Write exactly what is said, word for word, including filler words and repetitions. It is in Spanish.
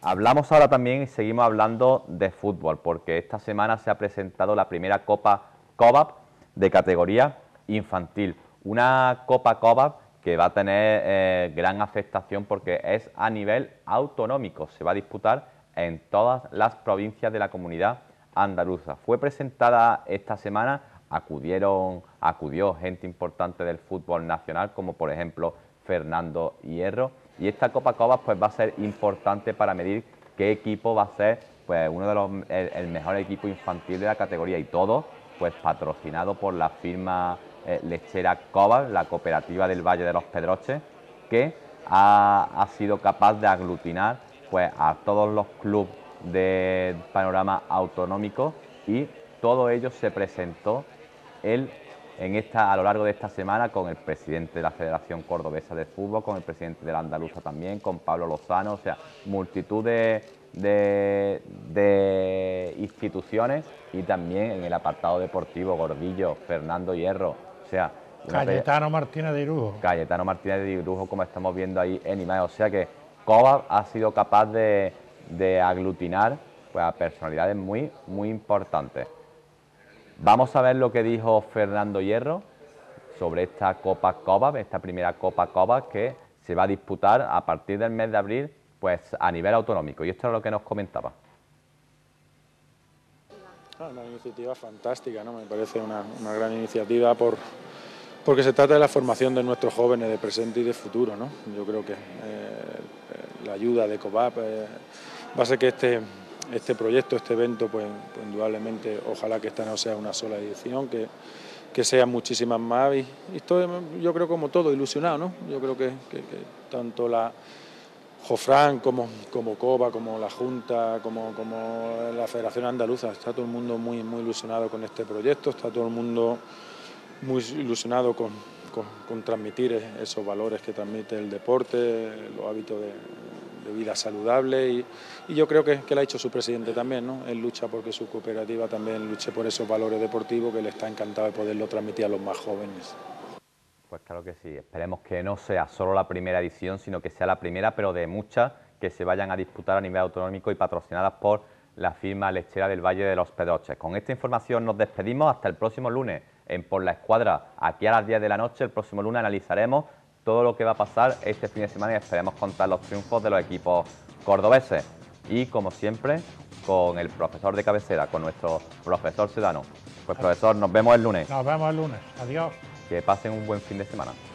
Hablamos ahora también y seguimos hablando de fútbol, porque esta semana se ha presentado la primera Copa COVAP de categoría infantil. Una Copa COVAP que va a tener eh, gran afectación porque es a nivel autonómico. Se va a disputar en todas las provincias de la comunidad andaluza. Fue presentada esta semana, acudieron, acudió gente importante del fútbol nacional, como por ejemplo Fernando Hierro, y esta Copa COVAP pues va a ser importante para medir qué equipo va a ser pues uno de los el, el mejor equipo infantil de la categoría, y todo pues patrocinado por la firma eh, lechera COVAP, la cooperativa del Valle de los Pedroches, que ha, ha sido capaz de aglutinar pues a todos los clubes del panorama autonómico, y todo ello se presentó el en esta, a lo largo de esta semana con el presidente de la Federación Cordobesa de Fútbol, con el presidente de la Andaluza también, con Pablo Lozano, o sea, multitud de, de, de instituciones, y también en el apartado deportivo, Gordillo, Fernando Hierro, o sea... Cayetano Martínez de Irujo. Cayetano Martínez de Irujo, como estamos viendo ahí en imagen, o sea que COVAP ha sido capaz de, de aglutinar pues, a personalidades muy, muy importantes. Vamos a ver lo que dijo Fernando Hierro sobre esta Copa COVAP, esta primera Copa COVAP que se va a disputar a partir del mes de abril pues a nivel autonómico, y esto es lo que nos comentaba. Una iniciativa fantástica, ¿no? Me parece una, una gran iniciativa por, porque se trata de la formación de nuestros jóvenes de presente y de futuro, ¿no? Yo creo que eh, la ayuda de COVAP eh, va a ser que este... Este proyecto, este evento, pues, pues indudablemente, ojalá que esta no sea una sola edición, que, que sean muchísimas más. Y, y estoy, yo creo, como todo, ilusionado, ¿no? Yo creo que, que, que tanto la Jofran como, como COVAP, como la Junta, como, como la Federación Andaluza, está todo el mundo muy, muy ilusionado con este proyecto, está todo el mundo muy ilusionado con, con, con transmitir esos valores que transmite el deporte, los hábitos de... de vida saludable, y, y yo creo que, que lo ha hecho su presidente también, ¿no? Él lucha porque su cooperativa también luche por esos valores deportivos, que le está encantado de poderlo transmitir a los más jóvenes. Pues claro que sí, esperemos que no sea solo la primera edición, sino que sea la primera, pero de muchas que se vayan a disputar a nivel autonómico y patrocinadas por la firma lechera del Valle de los Pedroches. Con esta información nos despedimos hasta el próximo lunes en Por la Escuadra, aquí a las diez de la noche. El próximo lunes analizaremos todo lo que va a pasar este fin de semana y esperemos contar los triunfos de los equipos cordobeses. Y como siempre, con el profesor de cabecera, con nuestro profesor Sedano. Pues profesor, nos vemos el lunes. Nos vemos el lunes. Adiós. Que pasen un buen fin de semana.